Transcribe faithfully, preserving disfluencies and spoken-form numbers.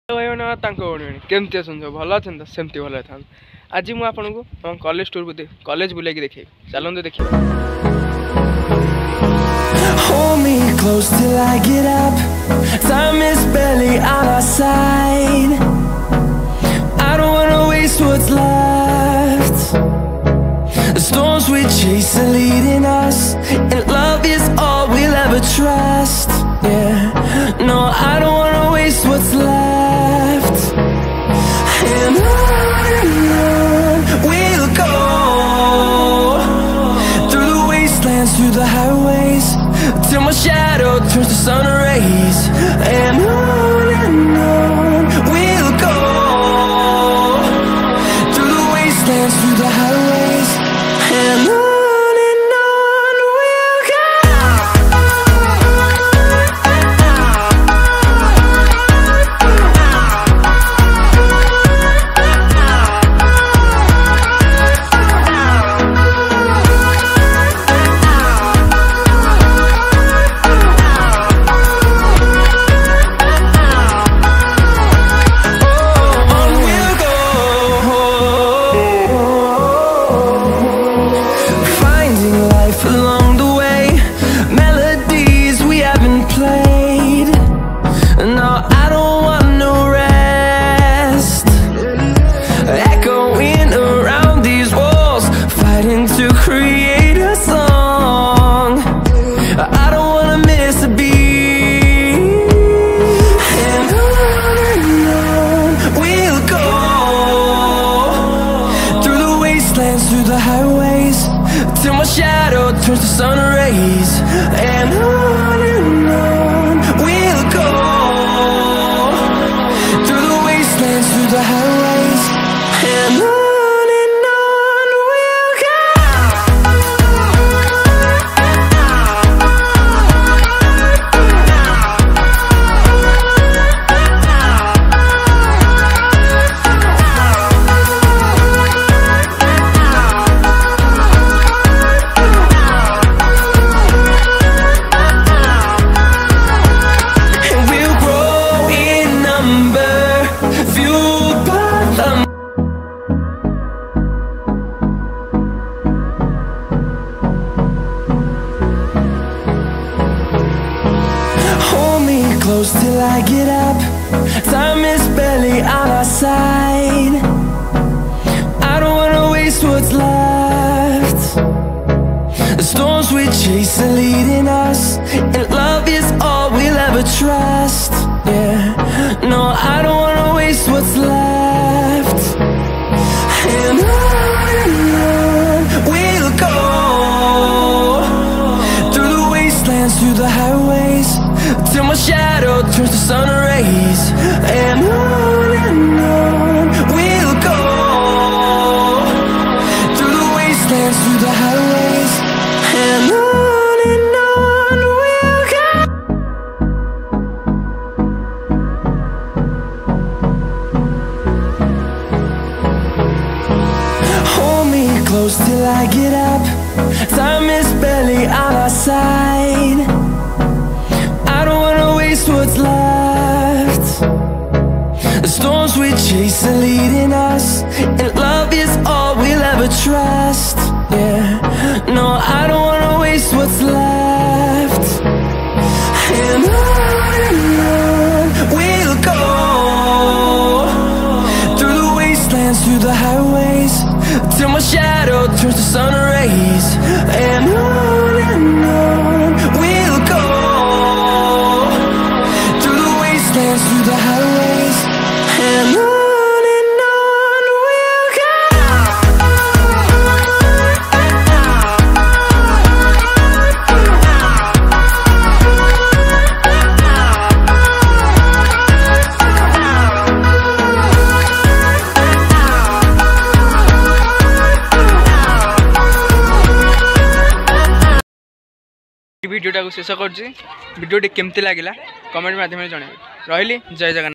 भाई भाई केमती असन भल अच्छा तो सेमती भल था। आज मुझे आपको कॉलेज टूर को कॉलेज बुले देखे चलते देखिए। Hold me close till I get up. Time is barely on our side. I don't wanna waste what's left. The storms we chase are leading us, and love is all we'll ever trust. Yeah, no, I don't wanna waste what's left. And on and on we'll go, through the wastelands, through the highways, till my shadow turns to sun rays. And on and on we'll go, through the wastelands, through the highways, and on. Through the highways, till my shadow turns to sun rays. And on and on we'll go, through the wastelands, through the highways, and on. Close till I get up. Time is barely on our side. I don't wanna waste what's left. The storms we chase are leading us, and love is all we'll ever trust. Yeah, no, I don't wanna waste what's left. And on and on we'll go, through the wastelands, through the highways, till my shadow turns to sun rays. And on and on we'll go, through the wastelands, through the highways, and on and on we'll go. Hold me close till I get up. Time is barely on our side. What's left? The storms we chase are leading us, and love is all we'll ever trust. Yeah, no, I don't wanna waste what's left. And on and on we'll go, through the wastelands, through the highways, till my shadow turns to sun rays. And on and on we'll go, through the highways, and on and on we'll go. वीडियोटा को शेष कर video केमती लगे comment माध्यम जनइबे। रही जय जगन्नाथ।